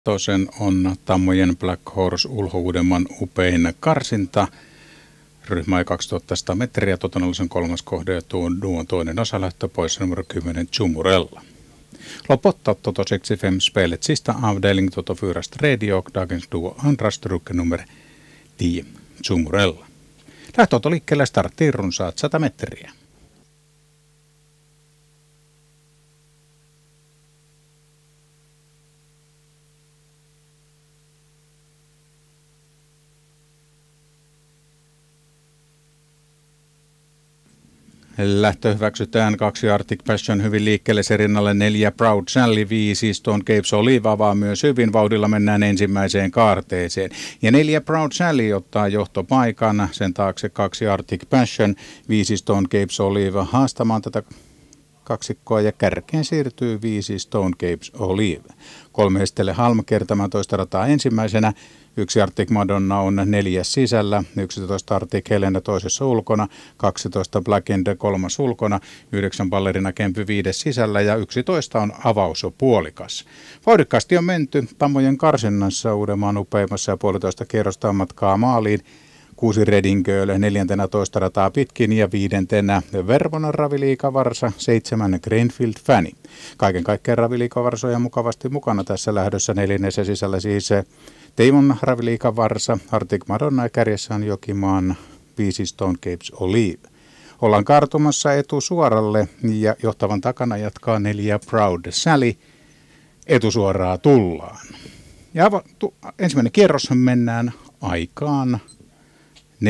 Toisen on Tammojen Black Horse Ulho-Uudenmaan upein karsinta. Ryhmä ei 2100 metriä, totonallisen kolmas kohde ja duon toinen osalähtö pois numero 10 Chumurella. Loppottaa Toto 65 spelet sista avdeling Toto 4 radio, dagens duo andra stycke nummer 10 Chumurella. Lähtö liikkeelle starttiin runsaat 100 metriä. Lähtö hyväksytään 2 Arctic Passion hyvin liikkeelle, se rinnalle 4 Proud Sally, 5 Stone Cape Olive avaa myös hyvin, vauhdilla mennään ensimmäiseen kaarteeseen. Ja 4 Proud Sally ottaa johtopaikan, sen taakse 2 Arctic Passion, 5 Stone Cape Olive haastamaan tätä kaksikkoa ja kärkeen siirtyy 5 Stone Cape Olive. 3 Estelle Halm kertamaan toista rataa ensimmäisenä. 1 Arctic Madonna on 4 sisällä, 11 Arctic Helena toisessa ulkona, 12 Black End kolmas ulkona, 9 Ballerina Kempy 5 sisällä ja 11 on avaus puolikas. Vauhdikkaasti on menty Tammojen karsinnassa Uudenmaan upeimmassa ja 1,5 kierrosta matkaa maaliin. 6 Reading Girl 14 rataa pitkin ja 5 Vervonan Raviliikavarsa, 7 Greenfield Fanny. Kaiken kaikkiaan Raviliikavarsoja mukavasti mukana tässä lähdössä, 4 sisällä siis Teimon Raviliikavarsa, Arctic Madonna ja kärjessä on Jokimaan 5 Stone Capes Olive. Ollaan kaartumassa etusuoralle ja johtavan takana jatkaa 4 Proud Sally. Etusuoraa tullaan. Ja ensimmäinen kierros mennään aikaan 14.5.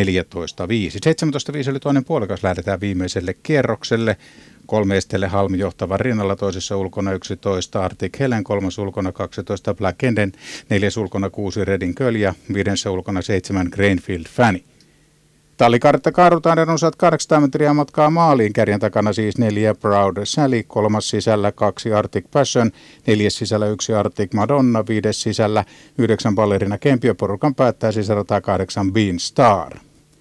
17.5 oli toinen puolikas, lähdetään viimeiselle kierrokselle. 3 Estelle Halm johtavan rinnalla, toisessa ulkona 11 Arctic Helen, kolmas ulkona 12 Black Enden, 4 ulkona 6 Reading Girl ja 5 ulkona 7 Greenfield Fanny. Tallikartta kaarutaan ja runsaat 800 metriä matkaa maaliin, kärjen takana siis 4 Proud Sally, 3 sisällä 2 Arctic Passion, 4 sisällä 1 Arctic Madonna, 5 sisällä 9 Ballerina Kempy, porukan päättää sisällä 8 Bean Star.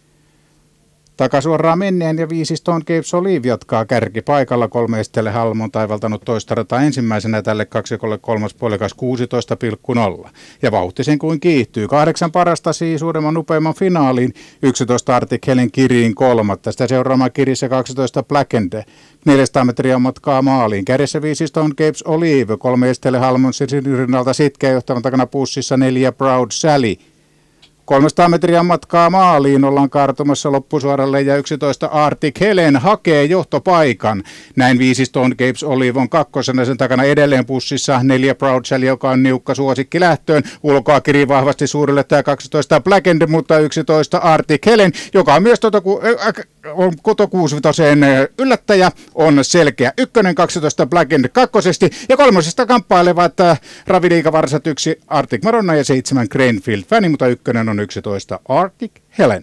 Takasuoraan menneen ja 5 Stone Cape Olive jatkaa kärkipaikalla. 3 Estelle Halm on taivaltanut toista rataa ensimmäisenä tälle kaksikolle kolmas puolikas 16,0. Ja vauhti sen kuin kiihtyy. 8 parasta siis Uudenmaan upeimman finaaliin. 11 Arctic Helen Kiriin kolmatta. Tästä seuraamaan Kirissä 12 Black End. 400 metriä matkaa maaliin. Kärjessä 5 Stone Cape Olive. 3 Estelle Halm on rinnalta sitkeä johtavan takana pussissa 4 Proud Sally. 300 metriä matkaa maaliin, ollaan kaartumassa loppusuoralle ja 11 Arctic Helen hakee johtopaikan. Näin 5 Stone Cape Olive on kakkosena, sen takana edelleen pussissa 4 Proud Sally, joka on niukka suosikki lähtöön. Ulkoa kirii vahvasti suurille tämä 12 Black End, mutta 11 Arctic Helen, joka on myös Koto 65 yllättäjä, on selkeä ykkönen, 12 Black End kakkosesti ja kolmosesta kamppailevat Raviliikavarsat 1 Arctic Madonna ja 7 Greenfield Fanny, mutta ykkönen on 11 Arctic Helen.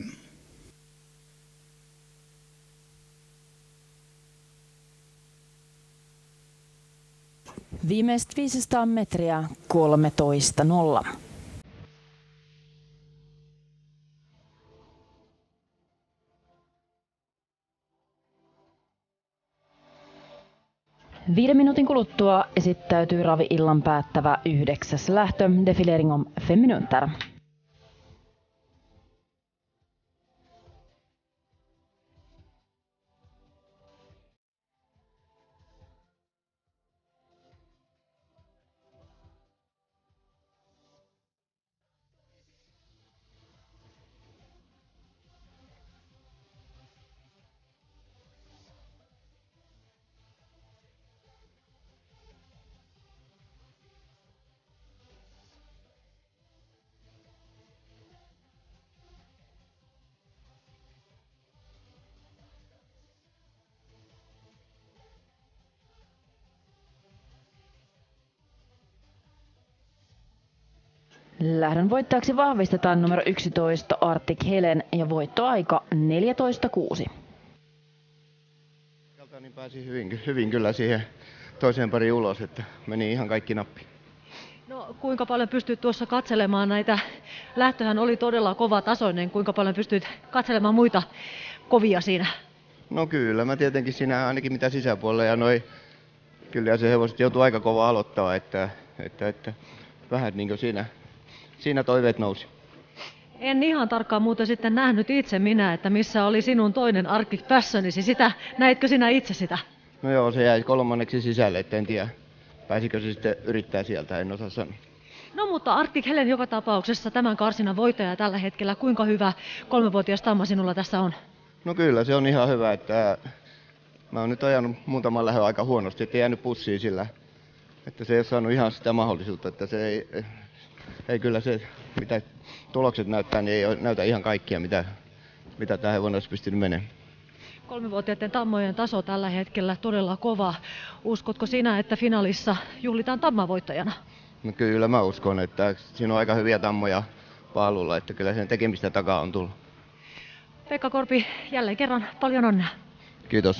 Viimeiset 500 metriä 13.0. Viiden minuutin kuluttua esittäytyy ravi-illan päättävä 9. lähtö, defilering om 5 minuter. Lähdön voittajaksi vahvistetaan numero 11 Arctic Helen ja voittoaika 14.6. Niin pääsi hyvin kyllä siihen toiseen pariin ulos, että meni ihan kaikki nappi. No, kuinka paljon pystyt tuossa katselemaan näitä? Lähtöhän oli todella kova tasoinen. Kuinka paljon pystyt katselemaan muita kovia siinä? No kyllä, mä tietenkin siinä ainakin mitä sisäpuolella ja kyllä se hevoset joutuu aika kova aloittaa, että vähän niin kuin siinä toiveet nousi. En ihan tarkkaan muuten sitten nähnyt itse minä, että missä oli sinun toinen Arctic Passionisi. Näitkö sinä itse sitä? No joo, se jäi 3. sisälle, et en tiedä pääsikö se sitten yrittää sieltä, en osaa sanoa. No mutta Arctic Helen joka tapauksessa tämän karsinan voittaja tällä hetkellä. Kuinka hyvä 3-vuotias tamma sinulla tässä on? No kyllä, se on ihan hyvä, että mä oon nyt ajanut muutaman lähön aika huonosti, ettei jäänyt pussiin sillä, että se ei ole saanut ihan sitä mahdollisuutta, että se ei kyllä se, mitä tulokset näyttää, niin ei näytä ihan kaikkia, mitä tähän hevonen olisi pystynyt menemään. 3-vuotiaiden tammojen taso tällä hetkellä todella kova. Uskotko sinä, että finaalissa juhlitaan tammavoittajana? No kyllä mä uskon, että siinä on aika hyviä tammoja paalulla, että kyllä sen tekemistä takaa on tullut. Pekka Korpi, jälleen kerran paljon onnea. Kiitos.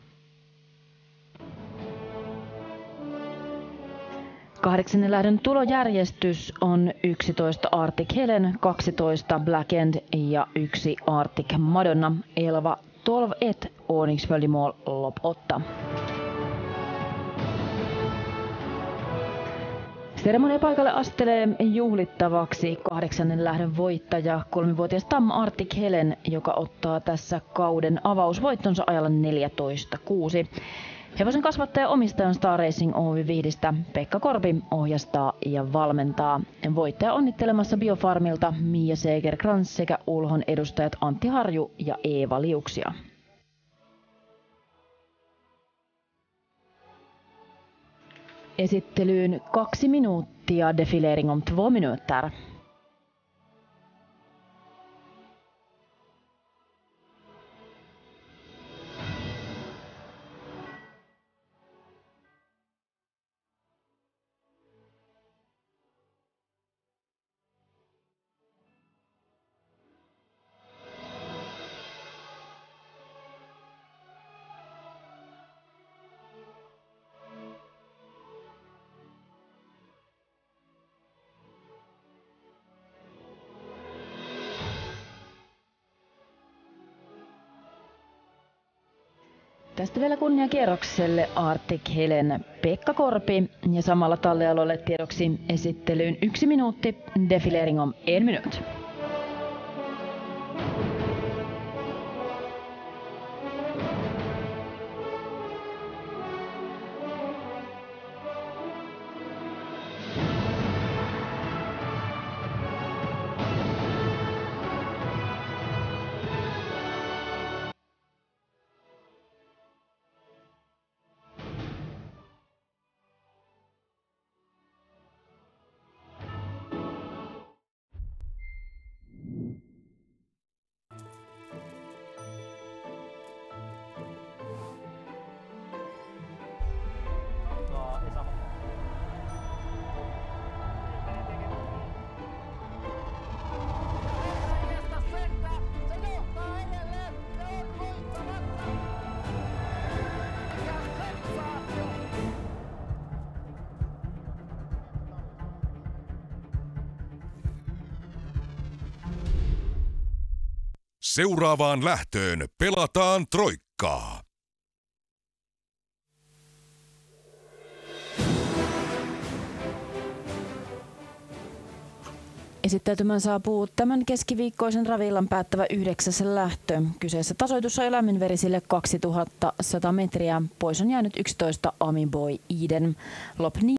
8. lähdön tulojärjestys on 11 Arctic Helen, 12 Black End ja 1 Arctic Madonna, 11 12 1 ordningsföljemål lopp 8. Seremoniapaikalle astelee juhlittavaksi 8. lähdön voittaja 3-vuotias Tam Arctic Helen, joka ottaa tässä kauden avausvoittonsa ajalla 14.6. Hevosen kasvattaja omistajan Star Racing Oy Vihdistä Pekka Korpi ohjastaa ja valmentaa. Voittaja onnittelemassa Biofarmilta Mia Seger-Krantz sekä Ulhon edustajat Antti Harju ja Eeva Liuksia. Esittelyyn 2 minuuttia, defilering om 2 minuter. Tästä vielä kunniakierrokselle Arctic Helen Pekka Korpi ja samalla tallialueelle tiedoksi esittelyyn 1 minuutti, defilering om 1 minut. Seuraavaan lähtöön pelataan troikkaa. Esittäytymään saapuu tämän keskiviikkoisen raviillan päättävä 9. lähtö. Kyseessä tasoitus on lämminverisille 2100 metriä. Pois on jäänyt 11 Amiboy Eden.